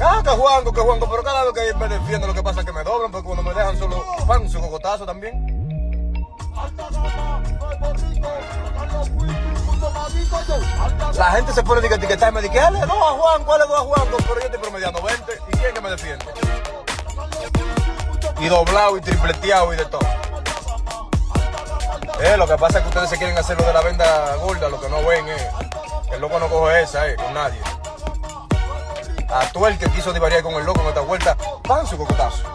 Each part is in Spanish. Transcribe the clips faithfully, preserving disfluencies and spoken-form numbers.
Ah, que Juanco, que Juanco, pero cada vez que me defiendo lo que pasa es que me doblan, porque cuando me dejan solo pan, su cocotazo también. La gente se pone a etiquetarme, dice, dale dos a Juan, ¿cuál es dos a Juanco? Pero yo estoy promediando veinte, ¿y quién que me defiende? Y doblado y tripleteado y de todo. Eh, lo que pasa es que ustedes se quieren hacer lo de la venda gorda, lo que no ven es que el loco no coge esa, eh, con nadie. A tú el que quiso divariar con el loco en esta vuelta, pan su cocotazo.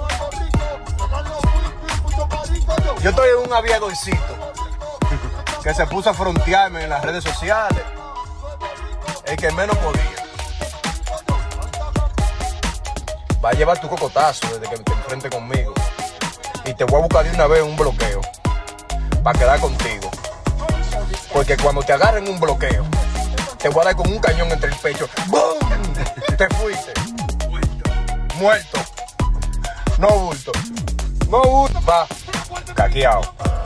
Yo estoy en un aviadorcito que se puso a frontearme en las redes sociales, el que menos podía. Va a llevar tu cocotazo desde que te enfrente conmigo y te voy a buscar de una vez un bloqueo para quedar contigo, porque cuando te agarren un bloqueo te voy a dar con un cañón entre el pecho. ¡Bum! Te fuiste muerto, no bulto, no bulto, va caqueado.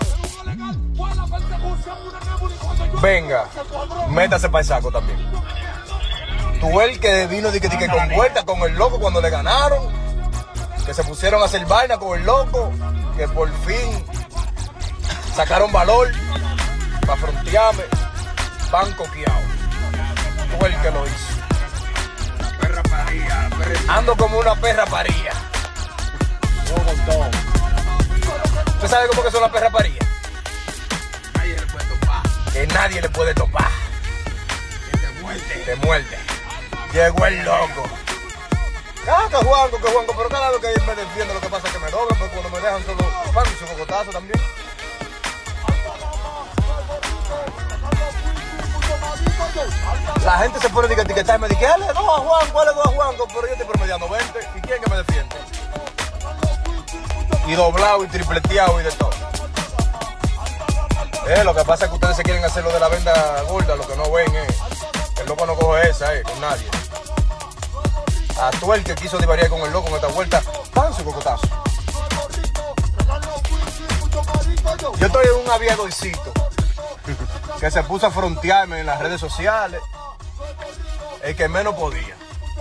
Venga, métase para el saco también. Tú el que vino de que, de que con vuelta con el loco cuando le ganaron, que se pusieron a hacer vaina con el loco, que por fin sacaron valor para frontearme, van coqueado. Tú el que lo hizo. Perra paría, perra. Ando como una perra paría. ¿Usted sabe cómo que son las perras parías? Nadie le puede topar. Que nadie le puede topar. Que te muerde. Te muerde. Llegó el loco. Ah, que Juanco, que Juanco, pero cada vez que me defiendo lo que pasa es que me doblan, porque cuando me dejan solo pan y su cocotazo también. La gente se pone a etiquetarme, dice, dale dos a Juan, ¿cuál es dos a Juanco? Pero yo estoy promediando veinte, ¿y quién que me defiende? Y doblado y tripleteado y de todo. Eh, lo que pasa es que ustedes se quieren hacer lo de la venda gorda, lo que no ven es que el loco no coge esa, eh, con nadie. A tú el que quiso divariar con el loco en esta vuelta, pan su cocotazo. Yo estoy en un aviadorcito que se puso a frontearme en las redes sociales, el que menos podía.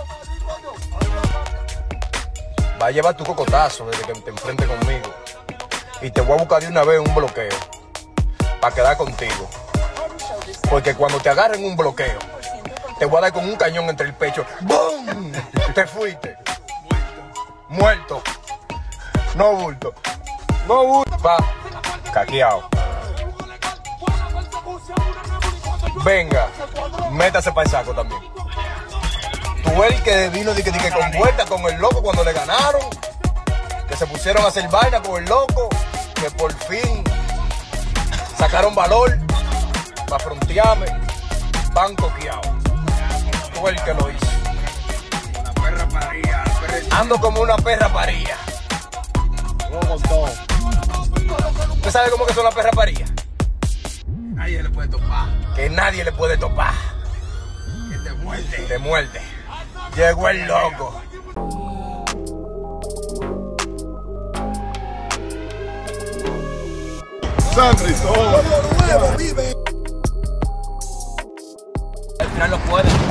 Va a llevar tu cocotazo desde que te enfrente conmigo y te voy a buscar de una vez un bloqueo para quedar contigo, porque cuando te agarren un bloqueo te voy a dar con un cañón entre el pecho. ¡Bum! Te fuiste muerto, no bulto, no bulto, va caqueado. Venga, métase para el saco también. Tú el que vino de que, de que con vuelta con el loco cuando le ganaron, que se pusieron a hacer vaina con el loco, que por fin sacaron valor para frontearme, van coqueado. Tú el que lo hizo. Una perra paría, perra. Ando como una perra paría. ¿Usted sabe cómo que son las perras parías? Nadie le puede topar. Que nadie le puede topar. Que te muerde. Te muerde. Llegó el loco. Sangre y todo. Al final no puede.